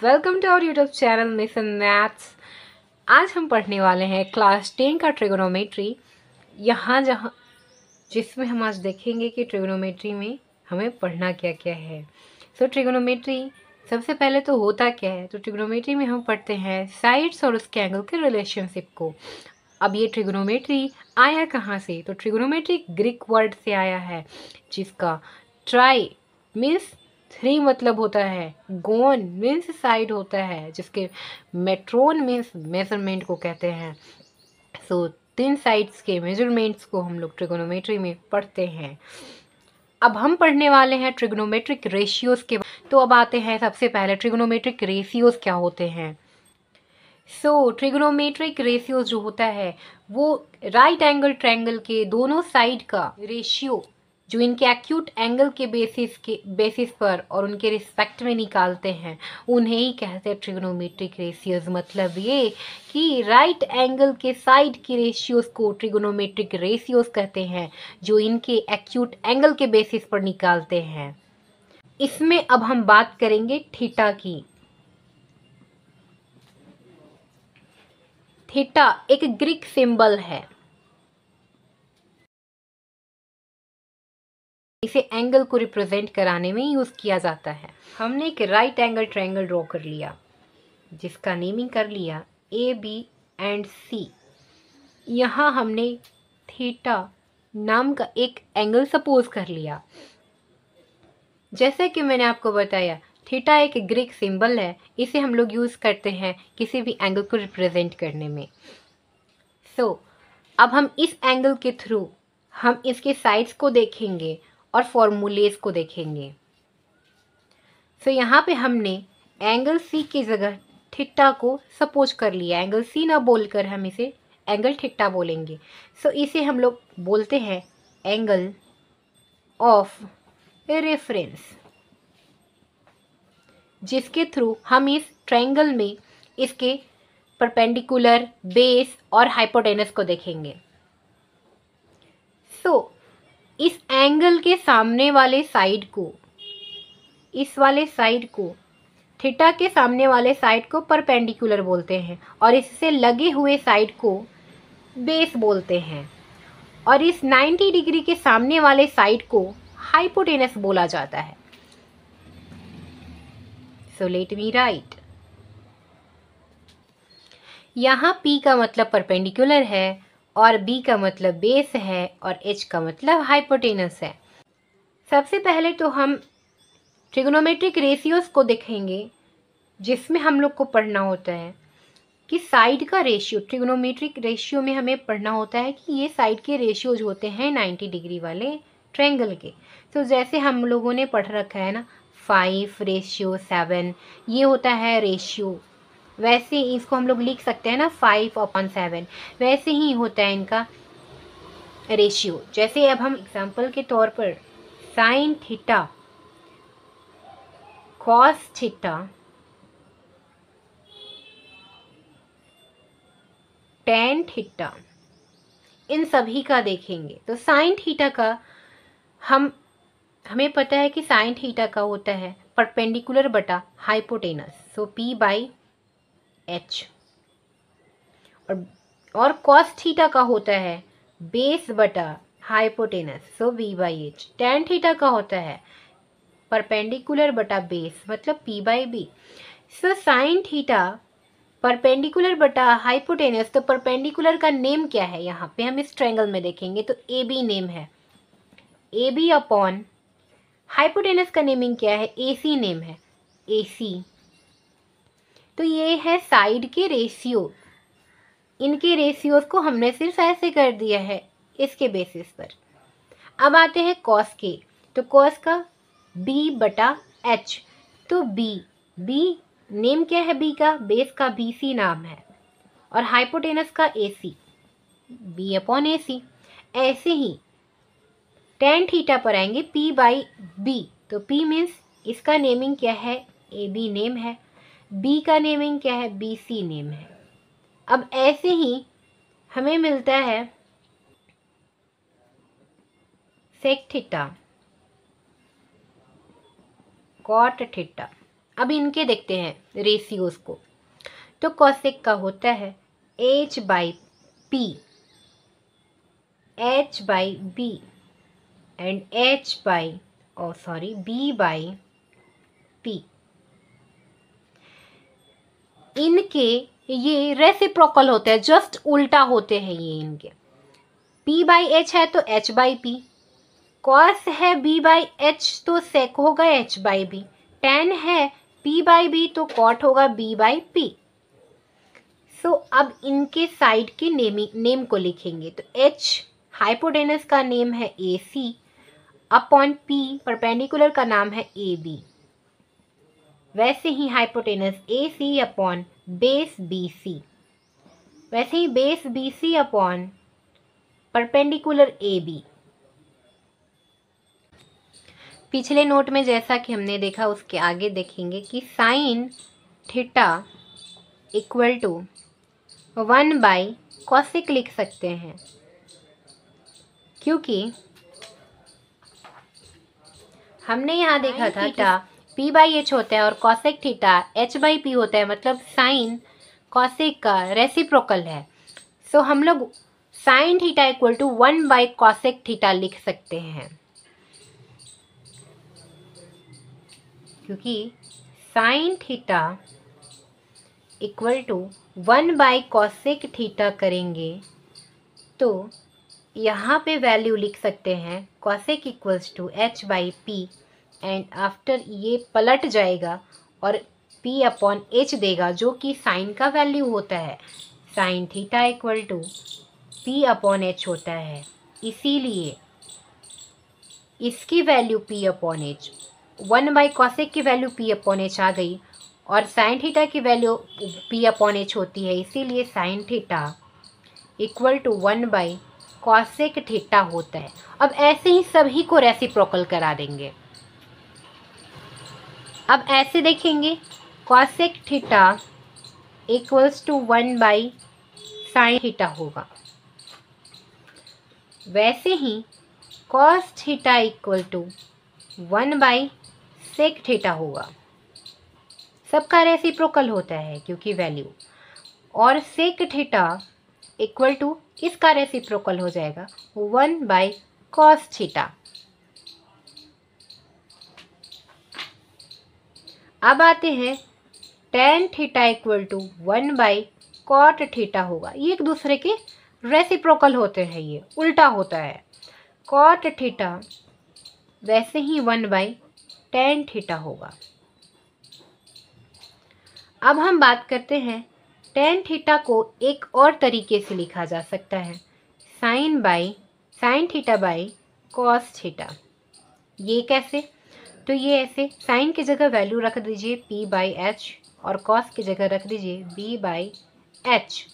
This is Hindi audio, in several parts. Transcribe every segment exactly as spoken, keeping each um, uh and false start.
Welcome to our YouTube channel mission maths. आज हम पढ़ने वाले हैं क्लास टेन का ट्रिगोनोमेट्री। यहाँ जहाँ जिसमें हम आज देखेंगे कि ट्रिगोनोमेट्री में हमें पढ़ना क्या क्या है। सो so, ट्रिगोनोमेट्री सबसे पहले तो होता क्या है, तो ट्रिगोनोमेट्री में हम पढ़ते हैं साइड्स और उसके एंगल के रिलेशनशिप को। अब ये ट्रिगोनोमेट्री आया कहाँ से, तो ट्रिगोनोमेट्री ग्रीक वर्ड से आया है जिसका ट्राई मीन्स थ्री मतलब होता है, गोन मीन्स साइड होता है, जिसके मेट्रोन मीन्स मेजरमेंट को कहते हैं। सो so, तीन साइड्स के मेजरमेंट्स को हम लोग ट्रिगोनोमेट्री में पढ़ते हैं। अब हम पढ़ने वाले हैं ट्रिगोनोमेट्रिक रेशियोज के। तो अब आते हैं सबसे पहले ट्रिगोनोमेट्रिक रेशियोज क्या होते हैं। सो ट्रिगोनोमेट्रिक रेशियोज जो होता है वो राइट एंगल ट्रायंगल के दोनों साइड का रेशियो जो इनके एक्यूट एंगल के बेसिस के बेसिस पर और उनके रिस्पेक्ट में निकालते हैं, उन्हें ही कहते हैं ट्रिगोनोमेट्रिक रेशियोज। मतलब ये कि राइट एंगल के साइड के रेशियोज को ट्रिगोनोमेट्रिक रेशियोज कहते हैं, जो इनके एक्यूट एंगल के बेसिस पर निकालते हैं। इसमें अब हम बात करेंगे थीटा की। थीटा एक ग्रीक सिंबल है, इसे एंगल को रिप्रेजेंट कराने में यूज किया जाता है। हमने एक राइट एंगल ट्रायंगल ड्रॉ कर लिया जिसका नेमिंग कर लिया ए बी एंड सी। यहाँ हमने थीटा नाम का एक एंगल सपोज कर लिया। जैसे कि मैंने आपको बताया, थीटा एक ग्रीक सिंबल है, इसे हम लोग यूज करते हैं किसी भी एंगल को रिप्रेजेंट करने में। सो so, अब हम इस एंगल के थ्रू हम इसके साइड्स को देखेंगे और फॉर्मूलेज को देखेंगे। सो so, यहाँ पे हमने एंगल सी की जगह थीटा को सपोज कर लिया। एंगल सी ना बोलकर हम इसे एंगल थीटा बोलेंगे। सो so, इसे हम लोग बोलते हैं एंगल ऑफ रेफरेंस, जिसके थ्रू हम इस ट्रायंगल में इसके परपेंडिकुलर, बेस और हाइपोटेनस को देखेंगे। सो so, इस एंगल के सामने वाले साइड को, इस वाले साइड को, थीटा के सामने वाले साइड को परपेंडिकुलर बोलते हैं और इससे लगे हुए साइड को बेस बोलते हैं, और इस नब्बे डिग्री के सामने वाले साइड को हाइपोटेनस बोला जाता है। So let me write. यहाँ P का मतलब परपेंडिकुलर है और B का मतलब बेस है और H का मतलब हाइपोटेनस है। सबसे पहले तो हम ट्रिगोनोमेट्रिक रेशियोज को देखेंगे, जिसमें हम लोग को पढ़ना होता है कि साइड का रेशियो। ट्रिगोनोमेट्रिक रेशियो में हमें पढ़ना होता है कि ये साइड के रेशियोज होते हैं नब्बे डिग्री वाले ट्रायंगल के। तो जैसे हम लोगों ने पढ़ रखा है ना, फाइव रेशियो सेवन, ये होता है रेशियो। वैसे इसको हम लोग लिख सकते हैं ना फाइव अपॉन सेवन, वैसे ही होता है इनका रेशियो। जैसे अब हम एग्जांपल के तौर पर sine theta, cos theta, tan theta, इन सभी का देखेंगे। तो साइन थीटा का हम हमें पता है कि साइन थीटा का होता है परपेंडिकुलर बटा hypotenuse, so P by H. और और कॉस थीटा का होता है बेस बटा hypotenuse, so V by H. Tan theta का होता है परपेंडिकुलर बटा बेस, मतलब P by B. So sine theta perpendicular बटा हाइपोटेनस, तो परपेंडिकुलर का नेम क्या है यहाँ पे हम इस ट्रायंगल में देखेंगे तो ए बी नेम है, ए बी अपॉन हाइपोटेनस का नेमिंग क्या है, ए सी नेम है, ए सी। तो ये है साइड के रेशियो। इनके रेशियोज को हमने सिर्फ ऐसे कर दिया है इसके बेसिस पर। अब आते हैं कॉस के, तो कॉस का बी बटा एच, तो बी बी नेम क्या है, बी का बेस का बी सी नाम है और हाइपोटेनस का ए सी, बी अपॉन ए सी। ऐसे ही टेन थीटा पर आएंगे पी बाई बी, तो पी मीन्स इसका नेमिंग क्या है, ए बी नेम है, बी का नेमिंग क्या है, बी सी नेम है। अब ऐसे ही हमें मिलता है सेक थीटा, कॉट थीटा, अब इनके देखते हैं रेशियोज को। तो कॉसेक का होता है H by P, H by B and H by O sorry B by P. इनके ये रेसिप्रोकल होते हैं, जस्ट उल्टा होते हैं ये इनके। p बाई एच है तो h बाई पी, कॉस है b बाई एच तो सेक होगा h बाई बी, टेन है p बाई बी तो कॉट होगा b बाई पी। सो अब इनके साइड के नेमी नेम को लिखेंगे। तो h हाइपोटेनस का नेम है A C upon p perpendicular का नाम है ए बी। वैसे ही hypotenuse A C upon base B C, वैसे ही base B C upon perpendicular A B. पिछले नोट में जैसा कि हमने देखा उसके आगे देखेंगे कि sine theta equal to one by cosec लिख सकते हैं, क्योंकि हमने यहाँ देखा था थीटा p बाई एच होता है और cosec theta h by P होता है, मतलब साइन कॉसेक का रेसिप्रोकल है। सो so, हम लोग sine theta equal to one by cosec theta लिख सकते हैं, क्योंकि sine theta equal to one by cosec theta करेंगे तो यहाँ पे वैल्यू लिख सकते हैं cosec equals to H by P and after ये पलट जाएगा और p अपॉन एच देगा, जो कि साइन का वैल्यू होता है। Sine theta equal to p upon H होता है, इसीलिए इसकी value p upon H, one by cosec की वैल्यू p अपॉन एच आ गई और साइन थीटा की वैल्यू p अपॉन एच होती है, इसीलिए sine theta equal to one by cosec theta होता है। अब ऐसे ही सभी को रेसिप्रोकल करा देंगे। अब ऐसे देखेंगे cosec theta equals to one by sine theta होगा, वैसे ही cos theta equal to one by sec theta होगा। सबका रेसिप्रोकल होता है क्योंकि वैल्यू, और सेक थीटा इक्वल टू इसका रेसिप्रोकल हो जाएगा वन बाई कॉस थीटा। अब आते हैं tan theta equal to one by cot theta होगा। ये एक दूसरे के रेसिप्रोकल होते हैं, ये उल्टा होता है। कॉट थीटा वैसे ही वन बाई टेन थीटा होगा। अब हम बात करते हैं टेन थीटा को एक और तरीके से लिखा जा सकता है, sine by sine theta by cos theta. ये कैसे? तो ये ऐसे, साइन की जगह वैल्यू रख दीजिए p बाई एच और कॉस की जगह रख दीजिए b बाई एच।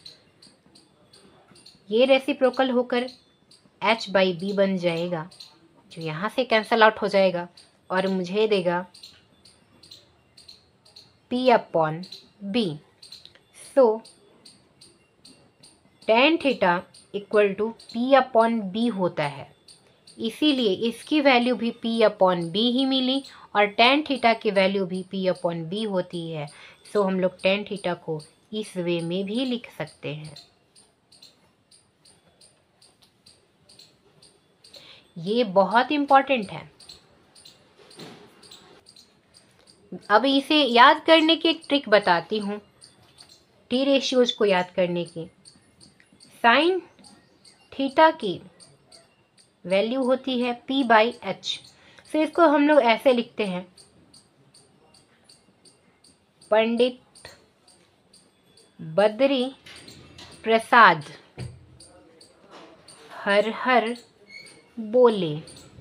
ये रेसिप्रोकल होकर h बाई बी बन जाएगा, जो यहाँ से कैंसल आउट हो जाएगा और मुझे देगा p upon B. So tan theta equal to P upon B होता है, इसीलिए इसकी वैल्यू भी p अपॉन बी ही मिली और टेन थीटा की वैल्यू भी p अपॉन बी होती है। सो हम लोग टेन थीटा को इस वे में भी लिख सकते हैं। ये बहुत इम्पॉर्टेंट है। अब इसे याद करने की एक ट्रिक बताती हूँ, टी रेशियोज को याद करने की। साइन थीटा की वैल्यू होती है p बाई एच। सो इसको हम लोग ऐसे लिखते हैं, पंडित बद्री प्रसाद हर हर बोले।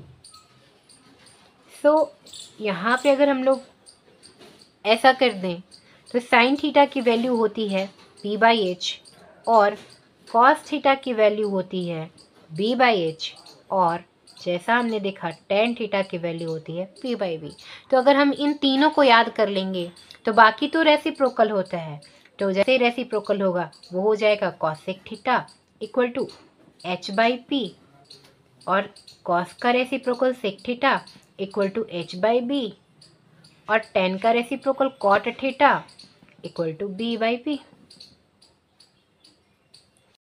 सो यहाँ पे अगर हम लोग ऐसा कर दें तो साइन थीटा की वैल्यू होती है p बाई एच और कॉस थीटा की वैल्यू होती है b बाई एच और जैसा हमने देखा टेन थीटा की वैल्यू होती है p बाई बी। तो अगर हम इन तीनों को याद कर लेंगे तो बाकी तो रेसिप्रोकल होता है, तो जैसे रेसिप्रोकल होगा वो हो जाएगा cosec theta equal to H by P और कॉस का reciprocal sec theta equal to H by B. और टेन का रेसिप्रोकल cot theta equal to B by P.